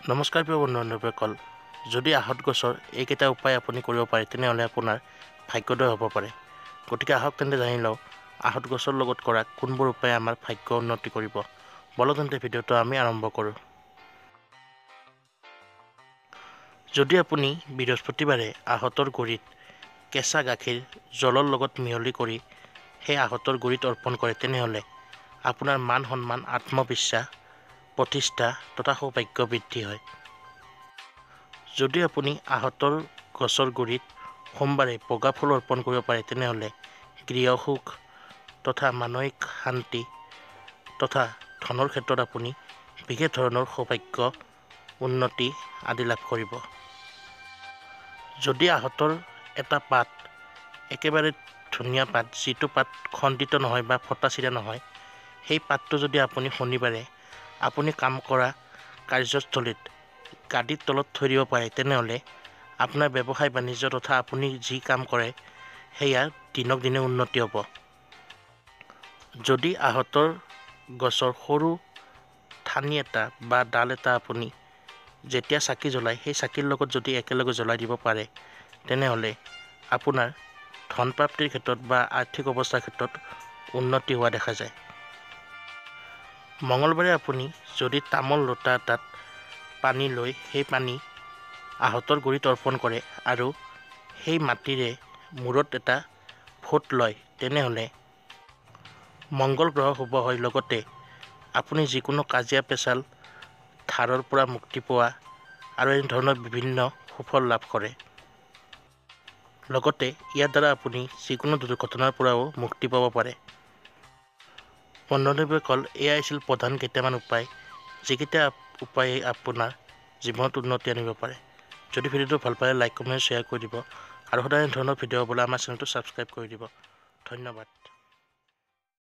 নমস্কাৰ প্ৰিয় বন্ধুসকল, যদি আহঁত গছৰ এইকেইটা উপায় আপুনি কৰিব পাৰে তেনেহ'লে আপোনাৰ ভাগ্যোদয় হ'ব পাৰে। গতিকে আহক তেন্তে জানি লওঁ আহঁত গছৰ লগত কৰা কোনবোৰ উপায়ে আমাৰ ভাগ্য উন্নতি কৰিব। বলক তেন্তে ভিডিঅ'টো আমি আৰম্ভ কৰোঁ। যদি আপুনি বৃহস্পতিবাৰে আহঁতৰ গুৰিত কেঁচা গাখীৰ জলৰ লগত মিহলি কৰি সেই আহঁতৰ গুৰিত অৰ্পণ কৰে তেনেহ'লে আপোনাৰ মান সন্মান, আত্মবিশ্বাস, প্ৰতিষ্ঠা তথা সৌভাগ্য বৃদ্ধি হয়। যদি আপুনি আহঁতৰ গছৰ গুৰিত সোমবাৰে বগা ফুল অৰ্পণ কৰিব পাৰে তেনেহ'লে গৃহসুখ তথা মানসিক শান্তি তথা ধনৰ ক্ষেত্ৰত আপুনি বিশেষ ধৰণৰ সৌভাগ্য উন্নতি আদি লাভ কৰিব। যদি আহঁতৰ এটা পাত একেবাৰে ধুনীয়া পাত, যিটো পাত খণ্ডিত নহয় বা ফটা চিৰা নহয়, সেই পাতটো যদি আপুনি শনিবাৰে আপুনি কাম কৰা কাৰ্যস্থলীত গাদীৰ তলত থৈ দিব পাৰে তেনেহ'লে আপোনাৰ ব্যৱসায় বাণিজ্য তথা আপুনি যি কাম কৰে সেয়া দিনক দিনে উন্নতি হ'ব। যদি আহঁতৰ গছৰ সৰু ঠানি এটা বা ডাল এটা আপুনি যেতিয়া চাকি জ্বলায় সেই চাকিৰ লগত যদি একেলগে জ্বলাই দিব পাৰে তেনেহ'লে আপোনাৰ ধন প্ৰাপ্তিৰ ক্ষেত্ৰত বা আৰ্থিক অৱস্থাৰ ক্ষেত্ৰত উন্নতি হোৱা দেখা যায়। মঙলবাৰে আপুনি যদি তামোল লোটা এটাত পানী লৈ সেই পানী আহঁতৰ গুৰিত অৰ্পণ কৰে আৰু সেই মাটিৰে মূৰত এটা ফোট লয় তেনেহ'লে মংগল গ্ৰহ শুভ হয়, লগতে আপুনি যিকোনো কাজিয়া পেচাল ধাৰৰ পৰা মুক্তি পোৱা আৰু এনে ধৰণৰ বিভিন্ন সুফল লাভ কৰে। লগতে ইয়াৰ দ্বাৰা আপুনি যিকোনো দুৰ্ঘটনাৰ পৰাও মুক্তি পাব পাৰে। বন্ধুসকল, এয়া আছিল প্ৰধান কেইটামান উপায়, যিকেইটা উপায়ে আপোনাৰ জীৱনত উন্নতি আনিব পাৰে। যদি ভিডিঅ'টো ভাল পায় লাইক, কমেণ্ট, শ্বেয়াৰ কৰি দিব আৰু সদায় এনে ধৰণৰ ভিডিঅ' হ'বলৈ আমাৰ চেনেলটো ছাবস্ক্ৰাইব কৰি দিব। ধন্যবাদ।